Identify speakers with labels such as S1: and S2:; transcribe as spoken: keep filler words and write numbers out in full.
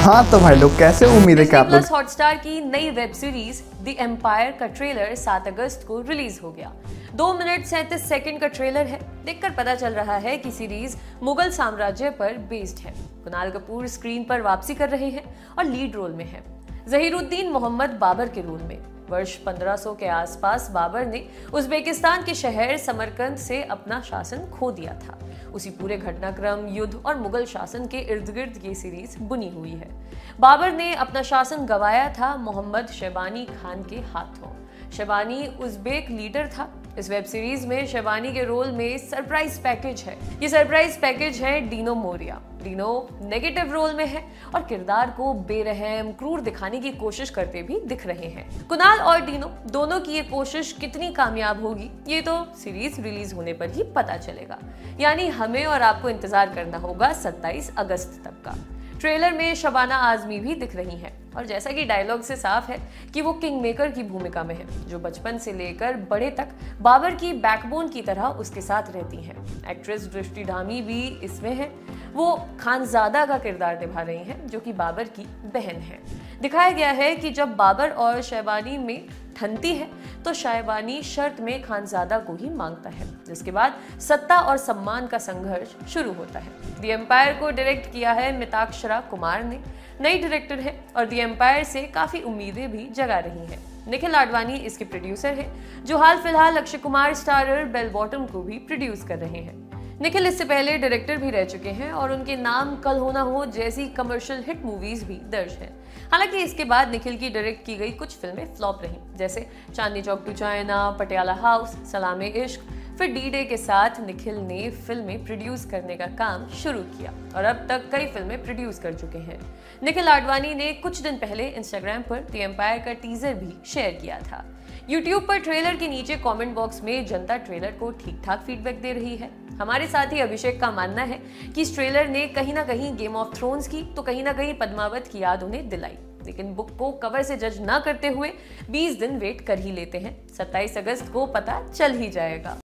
S1: हाँ तो भाई लोग कैसे, उम्मीद है कि आप लोग
S2: हॉटस्टार की नई वेब सीरीज द एम्पायर का ट्रेलर सात अगस्त को रिलीज हो गया। दो मिनट सैंतीस सेकंड का ट्रेलर है। देखकर पता चल रहा है कि सीरीज मुगल साम्राज्य पर बेस्ड है। कुणाल कपूर स्क्रीन पर वापसी कर रहे हैं और लीड रोल में है। जहीरुद्दीन मोहम्मद बाबर के रोल में। वर्ष पंद्रह सौ के आसपास बाबर ने उज्बेकिस्तान के शहर समरकंद से अपना शासन खो दिया था। उसी पूरे घटनाक्रम, युद्ध और मुगल शासन के इर्द गिर्द ये सीरीज बुनी हुई है। बाबर ने अपना शासन गंवाया था मोहम्मद शैबानी खान के हाथों। शैबानी उज्बेक लीडर था। इस वेब सीरीज में शैबानी के रोल में सरप्राइज पैकेज है। ये सरप्राइज पैकेज है डीनो मोरिया। डीनो नेगेटिव रोल में है और किरदार को बेरहम, क्रूर दिखाने की कोशिश करते भी दिख रहे हैं। कुणाल और डीनो दोनों की ये कोशिश कितनी कामयाब होगी, ये तो सीरीज रिलीज होने पर ही पता चलेगा। यानी हमें और आपको इंतजार करना होगा सत्ताईस अगस्त तक का। ट्रेलर में शबाना आजमी भी दिख रही हैं और जैसा कि डायलॉग से साफ है कि वो किंग मेकर की भूमिका में है, जो बचपन से लेकर बड़े तक बाबर की बैकबोन की तरह उसके साथ रहती हैं। एक्ट्रेस दृष्टि धामी भी इसमें है। वो खानजादा का किरदार निभा रही हैं, जो कि बाबर की बहन है। दिखाया गया है कि जब बाबर और शैबानी में ठनती है तो शैबानी शर्त में खानजादा को ही मांगता है, जिसके बाद सत्ता और सम्मान का संघर्ष शुरू होता है। द एम्पायर को डायरेक्ट किया है मिताक्षरा कुमार ने। नई डायरेक्टर है और द एम्पायर से काफी उम्मीदें भी जगा रही हैं। निखिल आडवाणी इसके प्रोड्यूसर है, जो हाल फिलहाल Akshay Kumar starrer Bell Bottom को भी प्रोड्यूस कर रहे हैं। निखिल इससे पहले डायरेक्टर भी रह चुके हैं और उनके नाम कल हो ना हो जैसी कमर्शियल हिट मूवीज भी दर्ज हैं। हालांकि इसके बाद निखिल की डायरेक्ट की गई कुछ फिल्में फ्लॉप रहीं, जैसे Chandni Chowk to China, Patiala house, Salaame Ishq. फिर डी डे के साथ निखिल ने फिल्में प्रोड्यूस करने का काम शुरू किया और अब तक कई फिल्में प्रोड्यूस कर चुके हैं। निखिल आडवाणी ने कुछ दिन पहले इंस्टाग्राम पर द एम्पायर का टीजर भी शेयर किया था। यूट्यूब पर ट्रेलर के नीचे कमेंट बॉक्स में जनता ट्रेलर को ठीक ठाक फीडबैक दे रही है। हमारे साथी अभिषेक का मानना है कि इस ट्रेलर ने कहीं ना कहीं गेम ऑफ थ्रोन्स की तो कहीं ना कहीं पद्मावत की याद उन्हें दिलाई, लेकिन बुक को कवर से जज ना करते हुए बीस दिन वेट कर ही लेते हैं। सत्ताईस अगस्त को पता चल ही जाएगा।